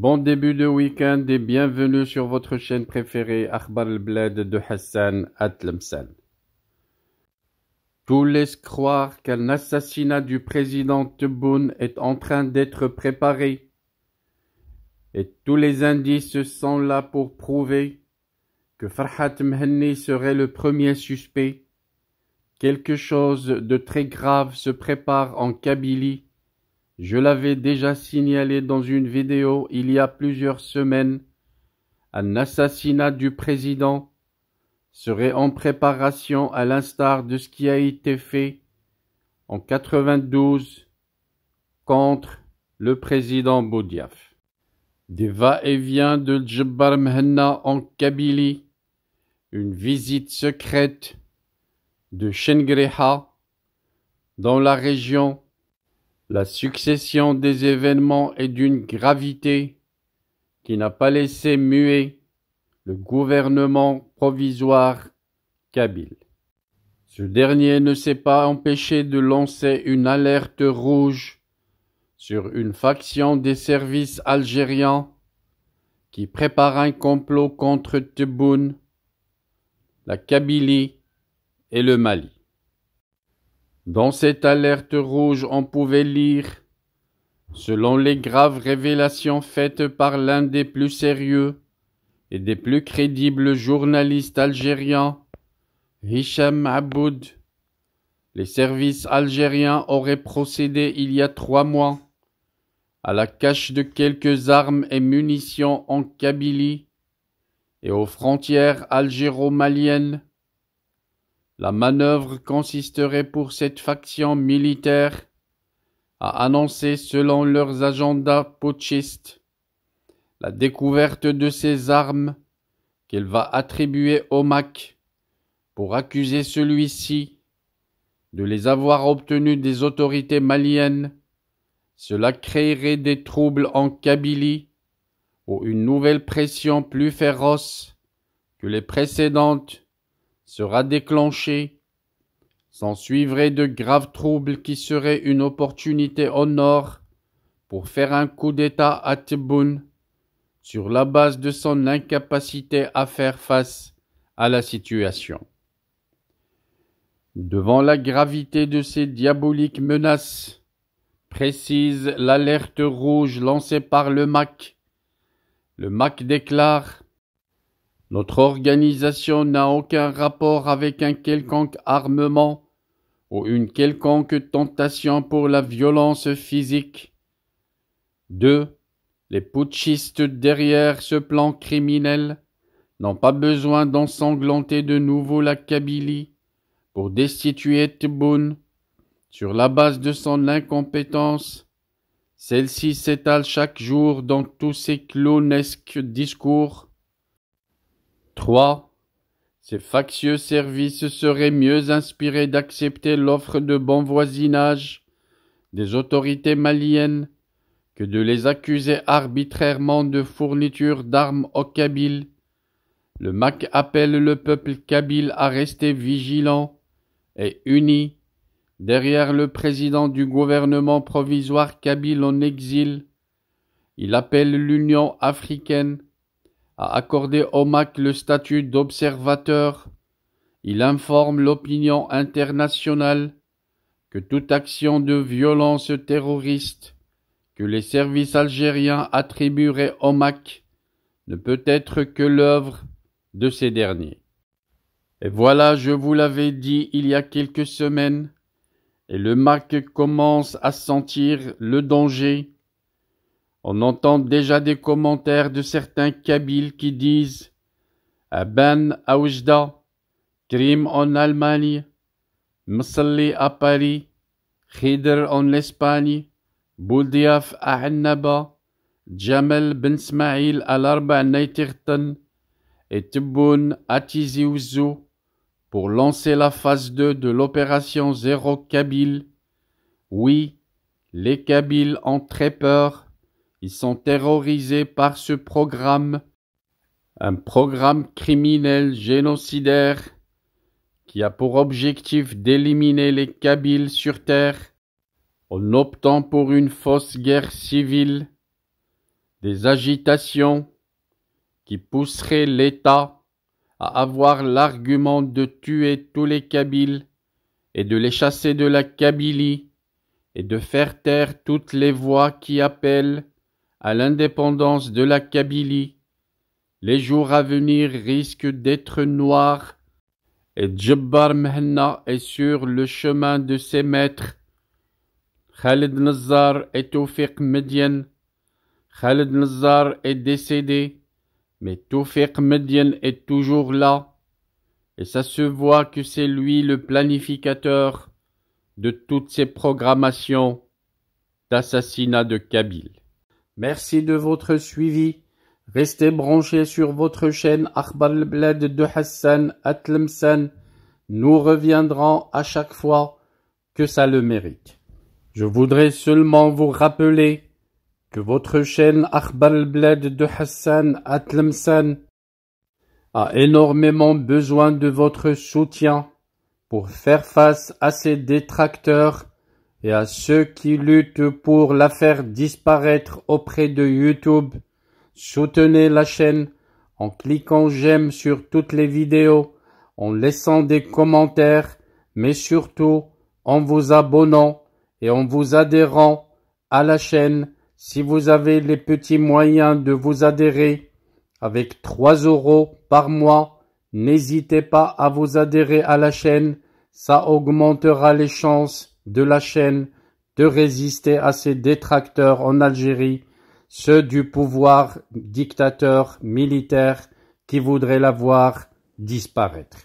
Bon début de week-end et bienvenue sur votre chaîne préférée Akhbar al-Bled de Hassan Atlemsan. Tout laisse croire qu'un assassinat du président Tebboune est en train d'être préparé et tous les indices sont là pour prouver que Farhat Mhenni serait le premier suspect. Quelque chose de très grave se prépare en Kabylie. Je l'avais déjà signalé dans une vidéo il y a plusieurs semaines. Un assassinat du président serait en préparation à l'instar de ce qui a été fait en 92 contre le président Boudiaf. Des va-et-vient de Djebbar Mhenna en Kabylie, une visite secrète de Shengreha dans la région. La succession des événements est d'une gravité qui n'a pas laissé muet le gouvernement provisoire kabyle. Ce dernier ne s'est pas empêché de lancer une alerte rouge sur une faction des services algériens qui prépare un complot contre Tebboune, la Kabylie et le Mali. Dans cette alerte rouge, on pouvait lire, selon les graves révélations faites par l'un des plus sérieux et des plus crédibles journalistes algériens, Hicham Aboud, les services algériens auraient procédé il y a 3 mois à la cache de quelques armes et munitions en Kabylie et aux frontières algéro-maliennes. La manœuvre consisterait pour cette faction militaire à annoncer, selon leurs agendas putschistes, la découverte de ces armes qu'elle va attribuer au MAC pour accuser celui-ci de les avoir obtenues des autorités maliennes. Cela créerait des troubles en Kabylie où une nouvelle pression plus féroce que les précédentes sera déclenchée. S'ensuivraient de graves troubles qui seraient une opportunité au nord pour faire un coup d'État à Tebboune sur la base de son incapacité à faire face à la situation. Devant la gravité de ces diaboliques menaces, précise l'alerte rouge lancée par le MAC. Le MAC déclare: notre organisation n'a aucun rapport avec un quelconque armement ou une quelconque tentation pour la violence physique. 2. Les putschistes derrière ce plan criminel n'ont pas besoin d'ensanglanter de nouveau la Kabylie pour destituer Tebboune. Sur la base de son incompétence, celle-ci s'étale chaque jour dans tous ses clownesques discours. 3. Ces factieux services seraient mieux inspirés d'accepter l'offre de bon voisinage des autorités maliennes que de les accuser arbitrairement de fourniture d'armes aux Kabyles. Le MAC appelle le peuple kabyle à rester vigilant et uni derrière le président du gouvernement provisoire kabyle en exil. Il appelle l'Union africaine à accorder au MAC le statut d'observateur. Il informe l'opinion internationale que toute action de violence terroriste que les services algériens attribueraient au MAC ne peut être que l'œuvre de ces derniers. Et voilà, je vous l'avais dit il y a quelques semaines, et le MAC commence à sentir le danger. On entend déjà des commentaires de certains Kabyles qui disent « Aban Aoujda, crime en Allemagne, Msalli à Paris, Khidr en Espagne, Boudiaf à Annaba, Jamal Ben Smaïl à l'Arba Naitirtan et Tebboune à Tizi Ouzou pour lancer la phase 2 de l'opération Zéro Kabyle. Oui, les Kabyles ont très peur. Ils sont terrorisés par ce programme, un programme criminel génocidaire qui a pour objectif d'éliminer les Kabyles sur terre en optant pour une fausse guerre civile. des agitations qui pousseraient l'État à avoir l'argument de tuer tous les Kabyles et de les chasser de la Kabylie et de faire taire toutes les voix qui appellent à l'indépendance de la Kabylie. Les jours à venir risquent d'être noirs et Djebbar Mehenna est sur le chemin de ses maîtres. Khaled Nazzar et Toufiq Medienne. Khaled Nazzar est décédé, mais Toufiq Medienne est toujours là, et ça se voit que c'est lui le planificateur de toutes ces programmations d'assassinat de Kabyles. Merci de votre suivi. Restez branchés sur votre chaîne Akhbar al-Blad de Hassan Atlemsan. Nous reviendrons à chaque fois que ça le mérite. Je voudrais seulement vous rappeler que votre chaîne Akhbar al-Blad de Hassan Atlemsan a énormément besoin de votre soutien pour faire face à ces détracteurs et à ceux qui luttent pour la faire disparaître auprès de YouTube. Soutenez la chaîne en cliquant j'aime sur toutes les vidéos, en laissant des commentaires, mais surtout en vous abonnant et en vous adhérant à la chaîne. Si vous avez les petits moyens de vous adhérer avec 3 € par mois, n'hésitez pas à vous adhérer à la chaîne. Ça augmentera les chances de la chaîne de résister à ces détracteurs en Algérie, ceux du pouvoir dictateur militaire qui voudraient la voir disparaître.